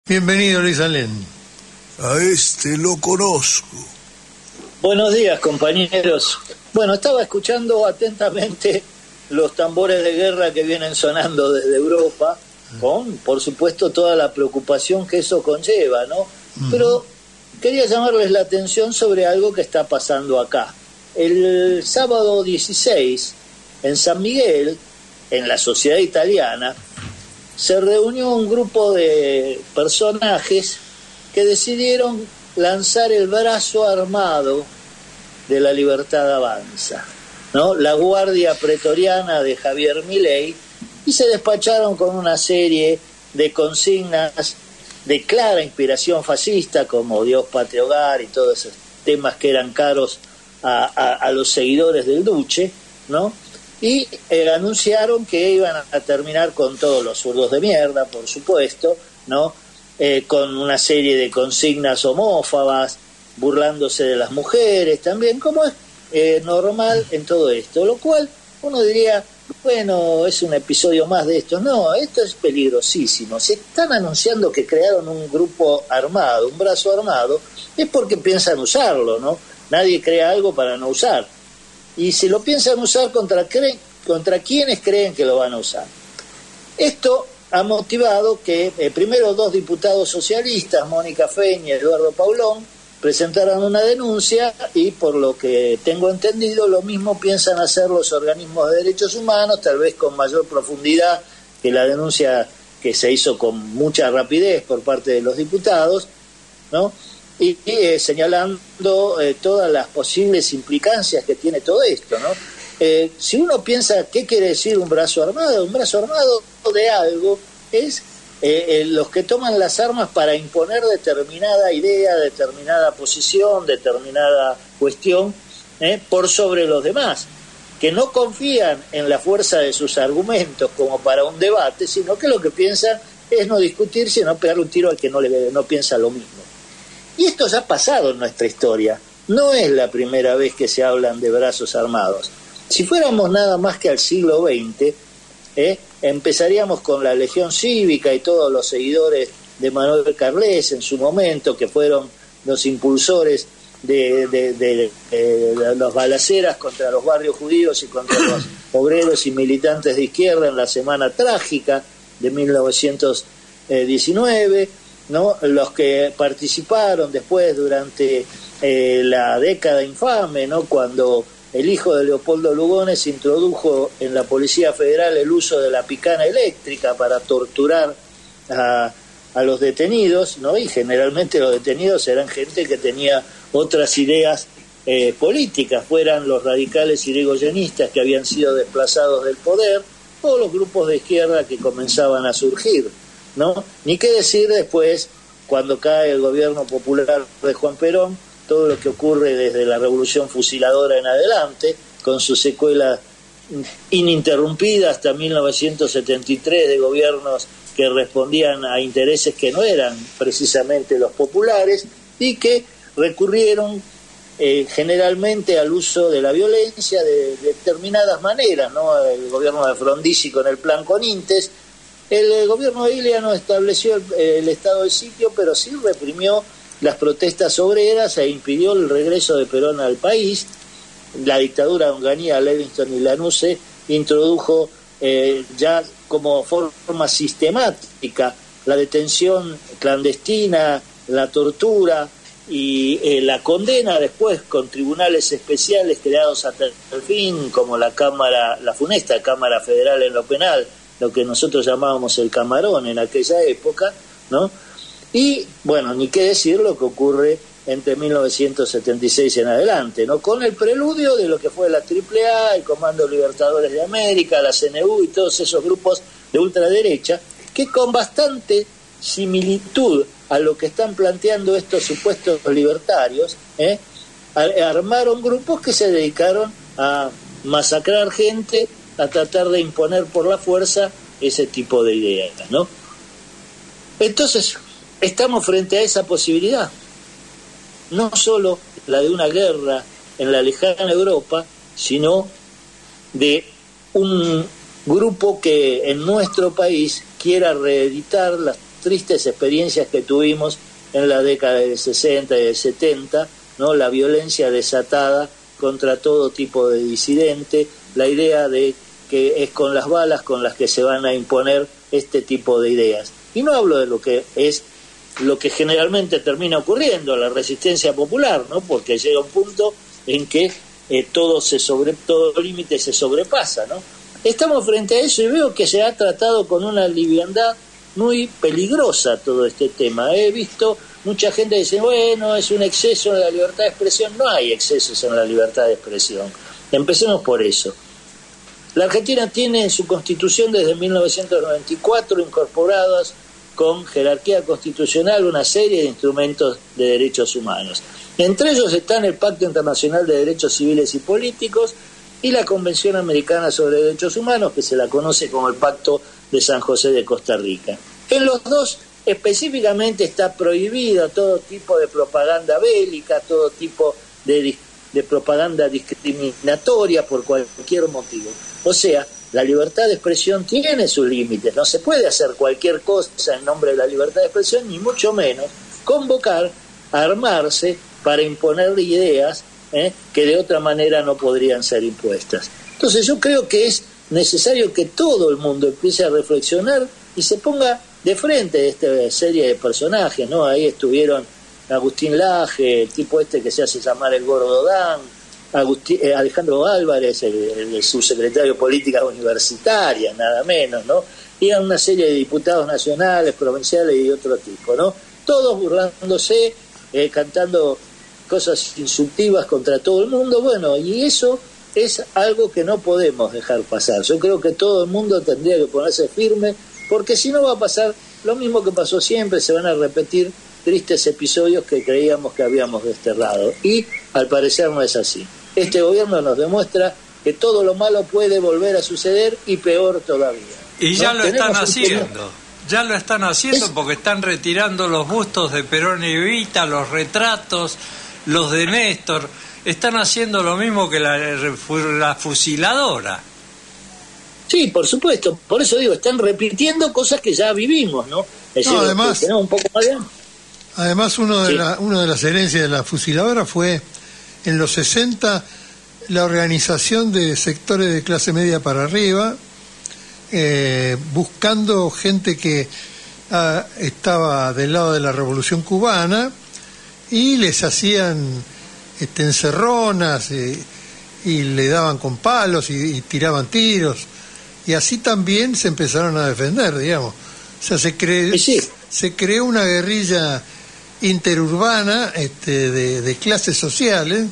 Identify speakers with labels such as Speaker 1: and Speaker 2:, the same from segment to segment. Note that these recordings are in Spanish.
Speaker 1: Bienvenido, Luis Alén.
Speaker 2: A este lo conozco.
Speaker 3: Buenos días, compañeros. Bueno, estaba escuchando atentamente los tambores de guerra que vienen sonando desde Europa, con, por supuesto, toda la preocupación que eso conlleva, ¿no? Pero quería llamarles la atención sobre algo que está pasando acá. El sábado 16, en San Miguel, en la sociedad italiana, se reunió un grupo de personajes que decidieron lanzar el brazo armado de La Libertad Avanza, ¿no? La guardia pretoriana de Javier Milei, y se despacharon con una serie de consignas de clara inspiración fascista, como Dios, Patria, Hogar y todos esos temas que eran caros a los seguidores del Duce, ¿no? Y anunciaron que iban a terminar con todos los zurdos de mierda, por supuesto, ¿no? Con una serie de consignas homófobas, burlándose de las mujeres también, como es normal en todo esto, lo cual uno diría, bueno, es un episodio más de esto. No, esto es peligrosísimo. Si están anunciando que crearon un grupo armado, un brazo armado, es porque piensan usarlo, ¿no? Nadie crea algo para no usar. Y si lo piensan usar, ¿contra quiénes creen que lo van a usar? Esto ha motivado que primero dos diputados socialistas, Mónica Feña y Eduardo Paulón, presentaran una denuncia, y por lo que tengo entendido, lo mismo piensan hacer los organismos de derechos humanos, tal vez con mayor profundidad que la denuncia que se hizo con mucha rapidez por parte de los diputados, ¿no? Y señalando todas las posibles implicancias que tiene todo esto, ¿no? Si uno piensa qué quiere decir un brazo armado de algo es los que toman las armas para imponer determinada idea, determinada posición, determinada cuestión, por sobre los demás, que no confían en la fuerza de sus argumentos como para un debate, sino que lo que piensan es no discutir, sino pegar un tiro al que no piensa lo mismo. Y esto ya ha pasado en nuestra historia. No es la primera vez que se hablan de brazos armados. Si fuéramos nada más que al siglo XX, empezaríamos con la Legión Cívica y todos los seguidores de Manuel Carles en su momento, que fueron los impulsores de las balaceras contra los barrios judíos y contra los obreros y militantes de izquierda en la Semana Trágica de 1919, ¿no? Los que participaron después durante la década infame, ¿no? Cuando el hijo de Leopoldo Lugones introdujo en la Policía Federal el uso de la picana eléctrica para torturar a los detenidos, ¿no? Y generalmente los detenidos eran gente que tenía otras ideas políticas, fueran los radicales irigoyenistas que habían sido desplazados del poder, o los grupos de izquierda que comenzaban a surgir, ¿no? Ni qué decir después, cuando cae el gobierno popular de Juan Perón, todo lo que ocurre desde la Revolución Fusiladora en adelante, con su secuela ininterrumpida hasta 1973 de gobiernos que respondían a intereses que no eran precisamente los populares y que recurrieron generalmente al uso de la violencia de determinadas maneras, ¿no? El gobierno de Frondizi con el Plan Conintes. El gobierno de Ilia no estableció el estado de sitio, pero sí reprimió las protestas obreras e impidió el regreso de Perón al país. La dictadura de Onganía, Levingston y Lanusse introdujo ya como forma sistemática la detención clandestina, la tortura y la condena después con tribunales especiales creados hasta el fin, como la funesta Cámara Federal en lo Penal, lo que nosotros llamábamos el Camarón en aquella época, ¿no? Y, bueno, ni qué decir lo que ocurre entre 1976 en adelante, ¿no? Con el preludio de lo que fue la AAA, el Comando Libertadores de América, la CNU y todos esos grupos de ultraderecha, que con bastante similitud a lo que están planteando estos supuestos libertarios, armaron grupos que se dedicaron a masacrar gente, a tratar de imponer por la fuerza ese tipo de ideas, ¿no? Entonces, estamos frente a esa posibilidad, no solo la de una guerra en la lejana Europa, sino de un grupo que en nuestro país quiera reeditar tristes experiencias que tuvimos en la década del 60 y del 70, ¿no? La violencia desatada contra todo tipo de disidente, la idea de que es con las balas con las que se van a imponer este tipo de ideas. Y no hablo de lo que es lo que generalmente termina ocurriendo, la resistencia popular, ¿no? Porque llega un punto en que todo límite se sobrepasa, ¿no? Estamos frente a eso y veo que se ha tratado con una liviandad muy peligrosa todo este tema. He visto mucha gente que dice, bueno, es un exceso de la libertad de expresión. No hay excesos en la libertad de expresión. Empecemos por eso. La Argentina tiene en su constitución desde 1994 incorporadas con jerarquía constitucional una serie de instrumentos de derechos humanos. Entre ellos están el Pacto Internacional de Derechos Civiles y Políticos y la Convención Americana sobre Derechos Humanos, que se la conoce como el Pacto de San José de Costa Rica. En los dos específicamente está prohibido todo tipo de propaganda bélica, todo tipo de propaganda discriminatoria por cualquier motivo. O sea, la libertad de expresión tiene sus límites, no se puede hacer cualquier cosa en nombre de la libertad de expresión, ni mucho menos convocar, armarse para imponer ideas que de otra manera no podrían ser impuestas. Entonces yo creo que es necesario que todo el mundo empiece a reflexionar y se ponga de frente a esta serie de personajes, ¿no? Ahí estuvieron Agustín Laje, el tipo este que se hace llamar el Gordo Dan, Alejandro Álvarez, el subsecretario de Políticas Universitarias, nada menos, ¿no? Y una serie de diputados nacionales, provinciales y otro tipo, ¿no? Todos burlándose, cantando cosas insultivas contra todo el mundo. Bueno, y eso es algo que no podemos dejar pasar. Yo creo que todo el mundo tendría que ponerse firme, porque si no va a pasar lo mismo que pasó siempre, se van a repetir tristes episodios que creíamos que habíamos desterrado. Y al parecer no es así. Este gobierno nos demuestra que todo lo malo puede volver a suceder y peor todavía.
Speaker 1: Y ya lo están haciendo. Ya lo están haciendo porque están retirando los bustos de Perón y Evita, los retratos, los de Néstor. Están haciendo lo mismo que la fusiladora.
Speaker 3: Sí, por supuesto. Por eso digo, están repitiendo cosas que ya vivimos, ¿no? Es decir,
Speaker 2: además,
Speaker 3: tenemos un poco más de...
Speaker 2: Además, una de las herencias de la fusiladora fue, en los 60, la organización de sectores de clase media para arriba, buscando gente que estaba del lado de la Revolución Cubana, y les hacían encerronas y le daban con palos y tiraban tiros, y así también se empezaron a defender, digamos. O sea, se creó una guerrilla interurbana de clases sociales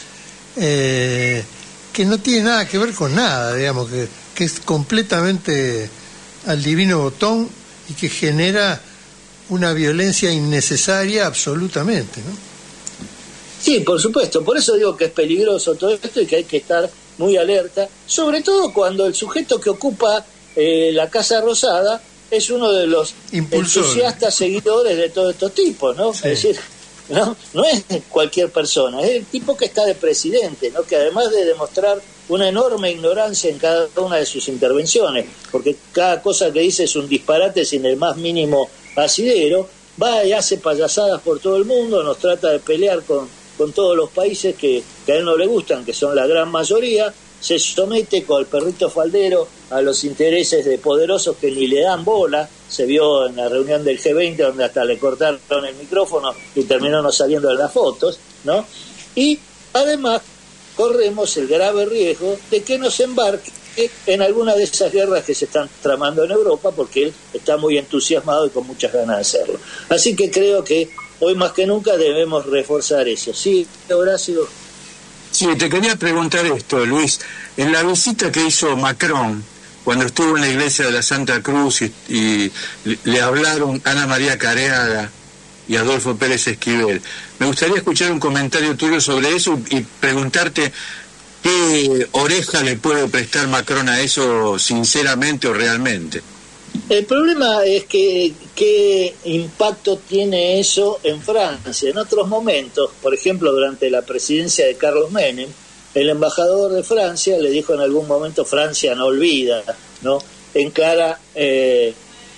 Speaker 2: que no tiene nada que ver con nada, digamos, que es completamente al divino botón y que genera una violencia innecesaria absolutamente, ¿no?
Speaker 3: Sí, por supuesto, por eso digo que es peligroso todo esto y que hay que estar muy alerta, sobre todo cuando el sujeto que ocupa la Casa Rosada es uno de los entusiastas seguidores de todos estos tipos, ¿no? Sí. Es decir, no es cualquier persona, es el tipo que está de presidente, ¿no? Que además de demostrar una enorme ignorancia en cada una de sus intervenciones, porque cada cosa que dice es un disparate sin el más mínimo asidero, va y hace payasadas por todo el mundo, nos trata de pelear con todos los países que a él no le gustan, que son la gran mayoría, se somete con el perrito faldero a los intereses de poderosos que ni le dan bola. Se vio en la reunión del G20 donde hasta le cortaron el micrófono y terminó no saliendo en las fotos, ¿no? Y además corremos el grave riesgo de que nos embarque en alguna de esas guerras que se están tramando en Europa, porque él está muy entusiasmado y con muchas ganas de hacerlo. Así que creo que hoy más que nunca debemos reforzar eso. Sí, Horacio.
Speaker 4: Sí, te quería preguntar esto, Luis. En la visita que hizo Macron, cuando estuvo en la iglesia de la Santa Cruz y le hablaron Ana María Careaga y Adolfo Pérez Esquivel, me gustaría escuchar un comentario tuyo sobre eso y preguntarte qué oreja le puede prestar Macron a eso, sinceramente o realmente.
Speaker 3: El problema es que qué impacto tiene eso en Francia. En otros momentos, por ejemplo, durante la presidencia de Carlos Menem, el embajador de Francia le dijo en algún momento: Francia no olvida, ¿no? En clara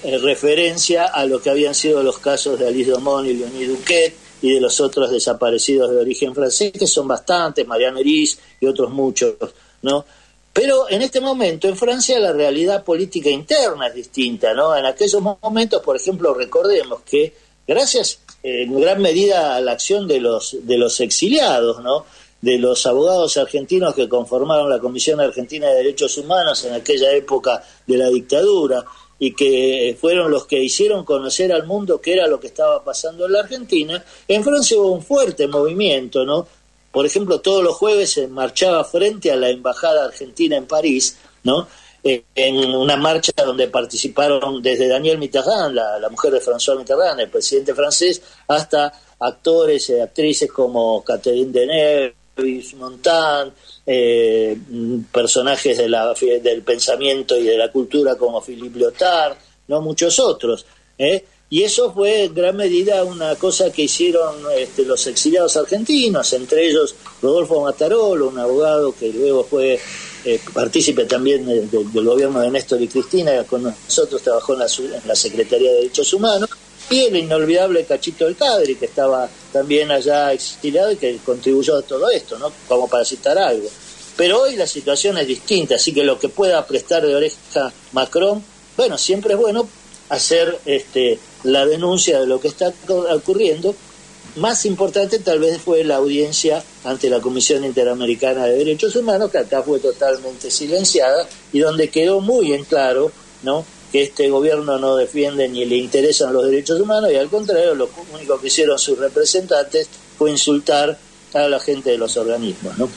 Speaker 3: referencia a lo que habían sido los casos de Alice Domon y Leonie Duquet y de los otros desaparecidos de origen francés, que son bastantes, Marianne Eris y otros muchos, ¿no? Pero en este momento en Francia la realidad política interna es distinta, ¿no? En aquellos momentos, por ejemplo, recordemos que gracias en gran medida a la acción de los exiliados, ¿no?, de los abogados argentinos que conformaron la Comisión Argentina de Derechos Humanos en aquella época de la dictadura, y que fueron los que hicieron conocer al mundo qué era lo que estaba pasando en la Argentina, en Francia hubo un fuerte movimiento, ¿no? Por ejemplo, todos los jueves se marchaba frente a la Embajada Argentina en París, ¿no?, en una marcha donde participaron desde Danielle Mitterrand, la mujer de François Mitterrand, el presidente francés, hasta actores y actrices como Catherine Deneuve, Montand, personajes del pensamiento y de la cultura como Philippe Lyotard, no muchos otros, y eso fue en gran medida una cosa que hicieron los exiliados argentinos, entre ellos Rodolfo Matarolo, un abogado que luego fue partícipe también del gobierno de Néstor y Cristina, con nosotros trabajó en la Secretaría de Derechos Humanos, y el inolvidable Cachito del Cadre, que estaba también allá exiliado y que contribuyó a todo esto, ¿no?, como para citar algo. Pero hoy la situación es distinta, así que lo que pueda prestar de oreja Macron, bueno, siempre es bueno hacer la denuncia de lo que está ocurriendo. Más importante tal vez fue la audiencia ante la Comisión Interamericana de Derechos Humanos, que acá fue totalmente silenciada y donde quedó muy en claro, ¿no?, que este gobierno no defiende ni le interesan los derechos humanos, y al contrario, lo único que hicieron sus representantes fue insultar a la gente de los organismos, ¿no?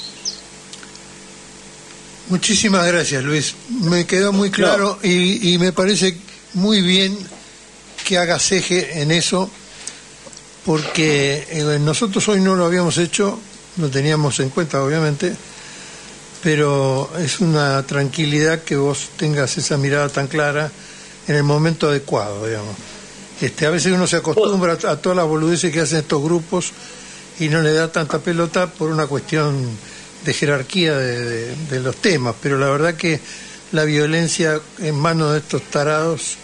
Speaker 2: Muchísimas gracias, Luis. Me quedó muy claro y me parece muy bien que hagas eje en eso, porque nosotros hoy no lo habíamos hecho, lo teníamos en cuenta obviamente, pero es una tranquilidad que vos tengas esa mirada tan clara en el momento adecuado, digamos. A veces uno se acostumbra a todas las boludeces que hacen estos grupos y no le da tanta pelota por una cuestión de jerarquía de los temas, pero la verdad que la violencia en manos de estos tarados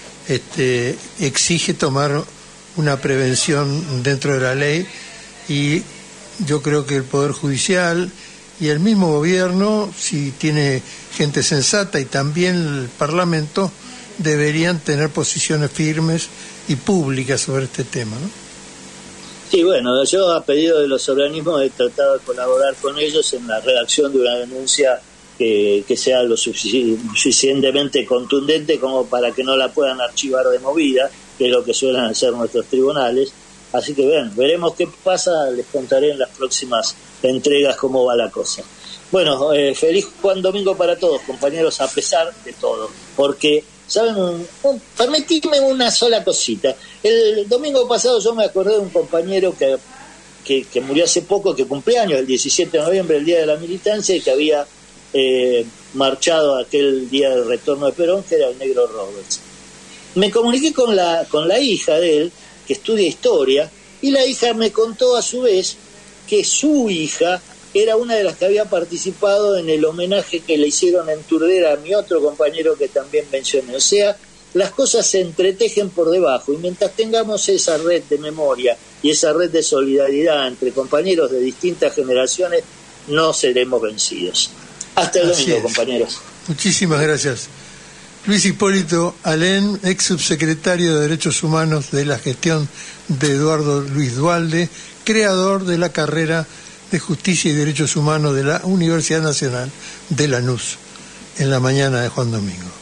Speaker 2: exige tomar una prevención dentro de la ley, y yo creo que el Poder Judicial y el mismo gobierno, si tiene gente sensata, y también el Parlamento, deberían tener posiciones firmes y públicas sobre este tema, ¿no?
Speaker 3: Sí, bueno, yo a pedido de los organismos he tratado de colaborar con ellos en la redacción de una denuncia que sea lo suficientemente contundente como para que no la puedan archivar de movida, que es lo que suelen hacer nuestros tribunales. Así que veremos qué pasa, les contaré en las próximas entregas cómo va la cosa. Bueno, feliz Juan Domingo para todos, compañeros, a pesar de todo, porque, ¿saben? Permitidme una sola cosita. El domingo pasado yo me acordé de un compañero que murió hace poco, que cumpleaños, el 17 de noviembre, el Día de la Militancia, y que había marchado aquel día del retorno de Perón, que era el Negro Roberts. Me comuniqué con la hija de él, que estudia historia, y la hija me contó a su vez que su hija era una de las que había participado en el homenaje que le hicieron en Turdera a mi otro compañero que también mencioné. O sea, las cosas se entretejen por debajo, y mientras tengamos esa red de memoria y esa red de solidaridad entre compañeros de distintas generaciones, no seremos vencidos. Hasta el domingo, compañeros.
Speaker 2: Muchísimas gracias. Luis Hipólito Alén, ex subsecretario de Derechos Humanos de la gestión de Eduardo Luis Duhalde, creador de la carrera de Justicia y Derechos Humanos de la Universidad Nacional de Lanús, en la mañana de Juan Domingo.